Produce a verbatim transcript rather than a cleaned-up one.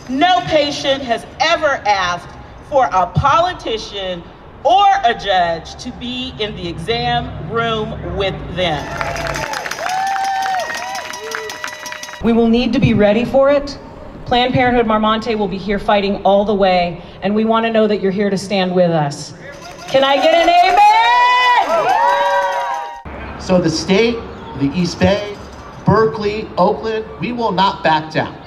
No patient has ever asked for a politician or a judge to be in the exam room with them. We will need to be ready for it. Planned Parenthood Marmonte will be here fighting all the way, and we want to know that you're here to stand with us. Can I get an amen? So the state, the East Bay, Berkeley, Oakland, we will not back down.